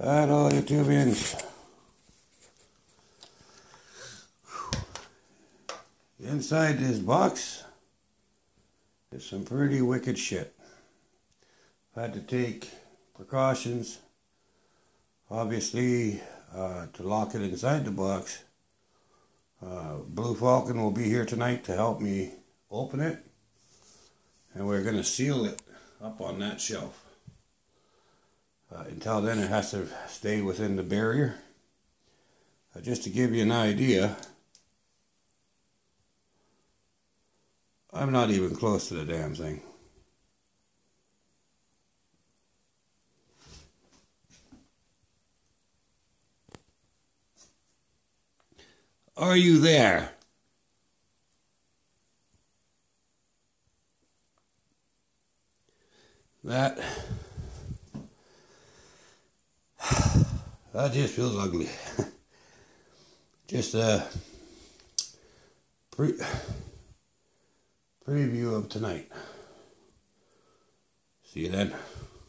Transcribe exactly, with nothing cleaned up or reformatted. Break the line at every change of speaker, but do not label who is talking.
Hello, YouTubians. Inside this box is some pretty wicked shit. I've had to take precautions, obviously, uh, to lock it inside the box. Uh, Blue Falcon will be here tonight to help me open it, and we're going to seal it up on that shelf. Uh, until then, it has to stay within the barrier. Uh, just to give you an idea, I'm not even close to the damn thing. Are you there? That that just feels ugly. Just a pre preview of tonight. See you then.